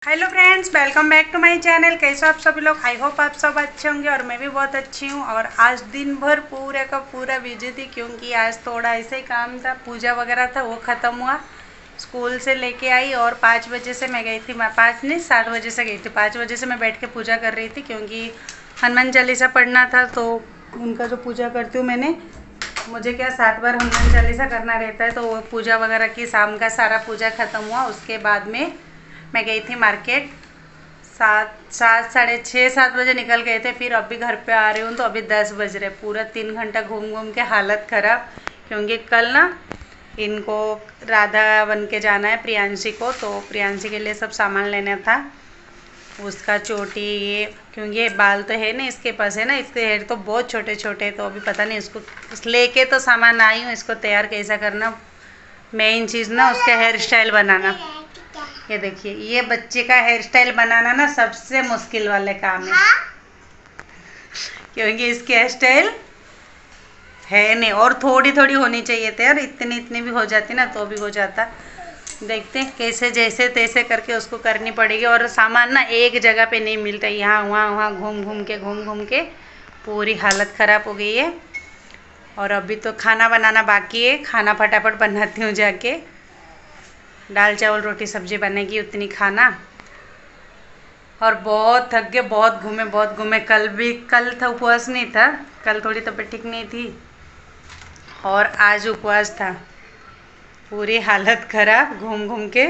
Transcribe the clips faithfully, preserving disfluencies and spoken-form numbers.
Hello friends, welcome back to my channel. कैसे आप सभी लोग? आई होप आप सब अच्छे होंगे और मैं भी बहुत अच्छी हूँ। और आज दिन भर पूरे का पूरा बिजी थी क्योंकि आज थोड़ा ऐसे ही काम था, पूजा वगैरह था, वो ख़त्म हुआ। स्कूल से लेके आई और पाँच बजे से मैं गई थी, मैं पाँच नहीं सात बजे से गई थी। पाँच बजे से मैं बैठ के पूजा कर रही थी क्योंकि हनुमान चालीसा पढ़ना था, तो उनका जो पूजा करती हूँ मैंने, मुझे क्या सात बार हनुमान चालीसा करना रहता है, तो वो पूजा वगैरह की शाम का सारा पूजा ख़त्म हुआ। उसके बाद में मैं गई थी मार्केट। सात सात साढ़े छः सात बजे निकल गए थे, फिर अभी घर पे आ रही हूँ तो अभी दस बज रहे। पूरा तीन घंटा घूम घूम के हालत ख़राब, क्योंकि कल ना इनको राधा बन के जाना है प्रियांशी को, तो प्रियांशी के लिए सब सामान लेना था, उसका चोटी ये, क्योंकि ये बाल तो है ना इसके पास, है ना, इसके हेयर तो बहुत छोटे छोटे, तो अभी पता नहीं इसको लेके तो सामान आई हूँ, इसको तैयार कैसा करना, मेन चीज़ ना उसका हेयर स्टाइल बनाना। ये देखिए, ये बच्चे का हेयर स्टाइल बनाना ना सबसे मुश्किल वाले काम है, क्योंकि इसकी हेयर स्टाइल है नहीं, और थोड़ी थोड़ी होनी चाहिए थे यार, इतनी इतनी भी हो जाती ना तो भी हो जाता। देखते हैं कैसे जैसे तैसे करके उसको करनी पड़ेगी। और सामान ना एक जगह पे नहीं मिलता, यहाँ वहाँ वहाँ घूम घूम के घूम घूम के पूरी हालत ख़राब हो गई है। और अभी तो खाना बनाना बाकी है, खाना फटाफट बनाती हूँ जाके, दाल चावल रोटी सब्जी बनेगी उतनी खाना। और बहुत थक गए, बहुत घूमे बहुत घूमे। कल भी, कल था उपवास नहीं था, कल थोड़ी तबीयत ठीक नहीं थी, और आज उपवास था। पूरी हालत ख़राब, घूम घूम के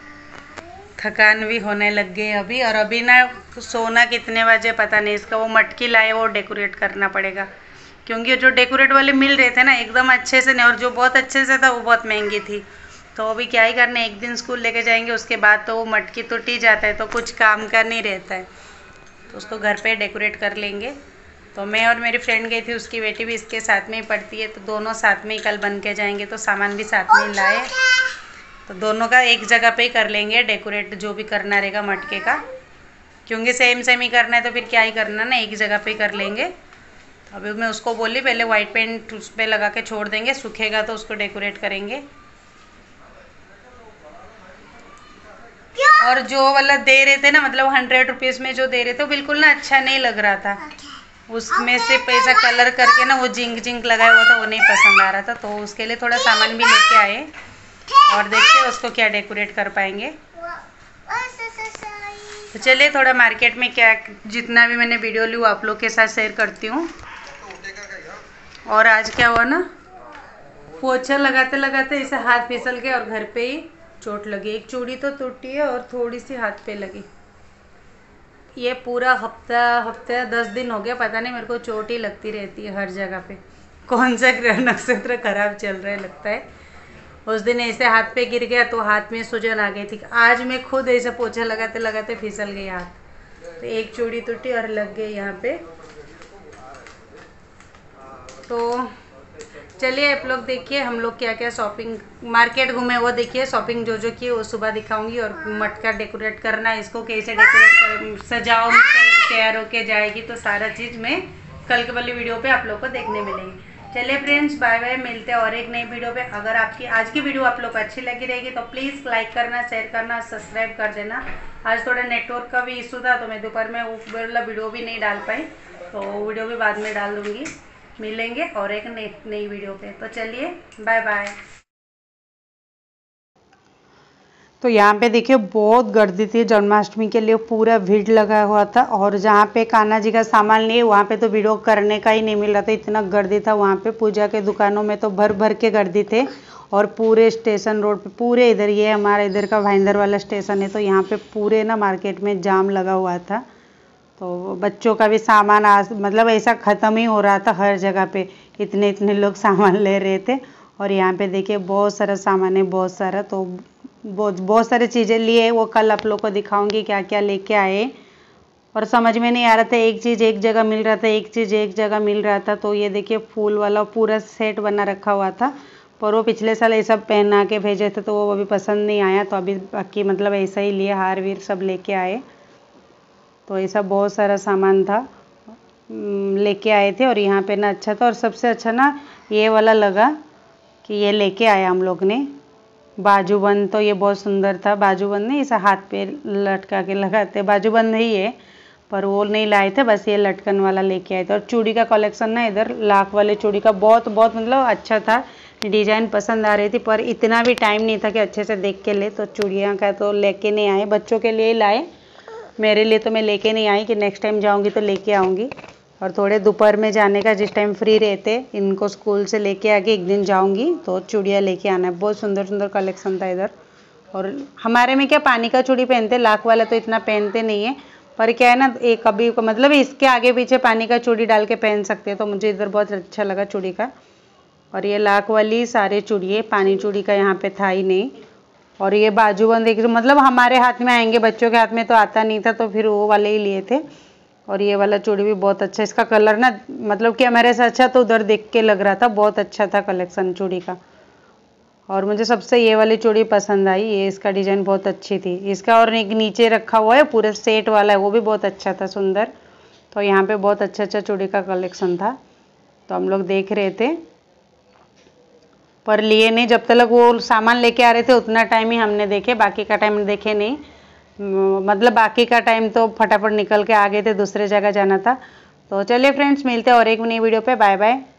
थकान भी होने लग गई अभी। और अभी ना सोना कितने बजे पता नहीं, इसका वो मटकी लाए वो डेकोरेट करना पड़ेगा, क्योंकि जो डेकोरेट वाले मिल रहे थे ना एकदम अच्छे से नहीं, और जो बहुत अच्छे से था वो बहुत महंगी थी। तो अभी क्या ही करना, एक दिन स्कूल लेके जाएंगे, उसके बाद तो वो मटकी तो टी जाता है, तो कुछ काम का नहीं रहता है, तो उसको घर पे डेकोरेट कर लेंगे। तो मैं और मेरी फ्रेंड गई थी, उसकी बेटी भी इसके साथ में ही पढ़ती है, तो दोनों साथ में ही कल बन के जाएंगे, तो सामान भी साथ में ही लाए, तो दोनों का एक जगह पे ही कर लेंगे डेकोरेट, जो भी करना रहेगा मटके का, क्योंकि सेम सेम ही करना है तो फिर क्या ही करना ना, एक जगह पे ही कर लेंगे। अभी मैं उसको बोली पहले वाइट पेंट उस पर लगा के छोड़ देंगे, सूखेगा तो उसको डेकोरेट करेंगे। और जो वाला दे रहे थे ना, मतलब हंड्रेड रुपीज़ में जो दे रहे थे वो बिल्कुल ना अच्छा नहीं लग रहा था, उसमें से पैसा कलर करके ना वो जिंक जिंक लगाया हुआ था, वो नहीं पसंद आ रहा था, तो उसके लिए थोड़ा सामान भी लेके आए, और देखते हैं उसको क्या डेकोरेट कर पाएंगे। तो चलिए थोड़ा मार्केट में क्या जितना भी मैंने वीडियो ली वो आप लोग के साथ शेयर करती हूँ। और आज क्या हुआ ना, पोछा लगाते लगाते इसे हाथ फिसल गए और घर पे ही चोट लगी, एक चूड़ी तो टूटी है और थोड़ी सी हाथ पे लगी। ये पूरा हफ्ता हफ्ता दस दिन हो गया, पता नहीं, मेरे को चोट ही लगती रहती है हर जगह पे, कौन सा ग्रह नक्षत्र खराब चल रहा है लगता है। उस दिन ऐसे हाथ पे गिर गया तो हाथ में सूजन आ गई थी, आज मैं खुद ऐसे पोछा लगाते लगाते फिसल गई हाथ, तो एक चूड़ी टूटी और लग गई यहाँ पे। तो चलिए आप लोग देखिए हम लोग क्या क्या शॉपिंग मार्केट घूमे वो देखिए, शॉपिंग जो जो की वो सुबह दिखाऊंगी। और मटका डेकोरेट करना, इसको कैसे डेकोरेट कर सजाऊंगी, कल तैयार होके जाएगी, तो सारा चीज़ मैं कल के वाली वीडियो पे आप लोग को देखने मिलेगी। चलिए फ्रेंड्स, बाय बाय, मिलते हैं और एक नई वीडियो पे। अगर आपकी आज की वीडियो आप लोग को अच्छी लगी रहेगी तो प्लीज़ लाइक करना, शेयर करना, सब्सक्राइब कर देना। आज थोड़ा नेटवर्क का भी इशू था, तो मैं दोपहर में वो वाला वीडियो भी नहीं डाल पाई, तो वीडियो भी बाद में डाल दूँगी। मिलेंगे और एक नई नई वीडियो पे, तो चलिए बाय बाय। तो यहाँ पे देखिए बहुत गर्दी थी जन्माष्टमी के लिए, पूरा भीड़ लगा हुआ था, और जहाँ पे कान्हा जी का सामान लिए वहाँ पे तो वीडियो करने का ही नहीं मिल रहा था, इतना गर्दी था वहाँ पे। पूजा के दुकानों में तो भर भर के गर्दी थे, और पूरे स्टेशन रोड पे, पूरे इधर, ये हमारा इधर का भाईंदर वाला स्टेशन है, तो यहाँ पे पूरे ना मार्केट में जाम लगा हुआ था। तो बच्चों का भी सामान आज मतलब ऐसा ख़त्म ही हो रहा था, हर जगह पे इतने इतने लोग सामान ले रहे थे। और यहाँ पे देखिए बहुत सारा सामान है, बहुत सारा, तो बहुत बहुत सारी चीज़ें लिए, वो कल आप लोग को दिखाऊंगी क्या क्या लेके आए। और समझ में नहीं आ रहा था, एक चीज़ एक जगह मिल रहा था, एक चीज़ एक जगह मिल रहा था। तो ये देखिए फूल वाला पूरा सेट बना रखा हुआ था, पर वो पिछले साल ये सब पहना के भेजे थे, तो वो अभी पसंद नहीं आया, तो अभी बाकी मतलब ऐसा ही लिए, हार वीर सब लेके आए। तो ऐसा बहुत सारा सामान था, लेके आए थे। और यहाँ पे ना अच्छा था, और सबसे अच्छा ना ये वाला लगा कि ये लेके आया हम लोग ने, बाजूबंद तो ये बहुत सुंदर था, बाजूबंद नहीं, इसे हाथ पे लटका के लगाते, बाजूबंद ही है पर वो नहीं लाए थे, बस ये लटकन वाला लेके आए थे। और चूड़ी का कलेक्शन ना इधर लाख वाले चूड़ी का बहुत बहुत मतलब अच्छा था, डिजाइन पसंद आ रही थी पर इतना भी टाइम नहीं था कि अच्छे से देख के ले, तो चूड़ियाँ का तो लेके नहीं आए, बच्चों के लिए लाए, मेरे लिए तो मैं लेके नहीं आई कि नेक्स्ट टाइम जाऊँगी तो लेके आऊँगी। और थोड़े दोपहर में जाने का जिस टाइम फ्री रहते इनको स्कूल से लेके आके एक दिन जाऊँगी तो चूड़ियाँ लेके आना है। बहुत सुंदर सुंदर कलेक्शन था इधर। और हमारे में क्या पानी का चूड़ी पहनते, लाख वाला तो इतना पहनते नहीं है, पर क्या है ना एक कभी मतलब इसके आगे पीछे पानी का चूड़ी डाल के पहन सकते हैं, तो मुझे इधर बहुत अच्छा लगा चूड़ी का। और ये लाख वाली सारे चूड़ी है, पानी चूड़ी का यहाँ पे था ही नहीं। और ये बाजूबंद एक मतलब हमारे हाथ में आएंगे, बच्चों के हाथ में तो आता नहीं था, तो फिर वो वाले ही लिए थे। और ये वाला चूड़ी भी बहुत अच्छा, इसका कलर ना मतलब कि हमारे से अच्छा तो उधर देख के लग रहा था, बहुत अच्छा था कलेक्शन चूड़ी का। और मुझे सबसे ये वाली चूड़ी पसंद आई, ये इसका डिज़ाइन बहुत अच्छी थी, इसका और एक नीचे रखा हुआ है पूरे सेट वाला है, वो भी बहुत अच्छा था सुंदर। तो यहाँ पे बहुत अच्छा अच्छा चूड़ी का कलेक्शन था, तो हम लोग देख रहे थे पर लिए नहीं, जब तक वो सामान लेके आ रहे थे उतना टाइम ही हमने देखे, बाकी का टाइम देखे नहीं। मतलब बाकी का टाइम तो फटाफट निकल के आ गए थे, दूसरे जगह जाना था। तो चलिए फ्रेंड्स, मिलते हैं और एक नई वीडियो पे, बाय बाय।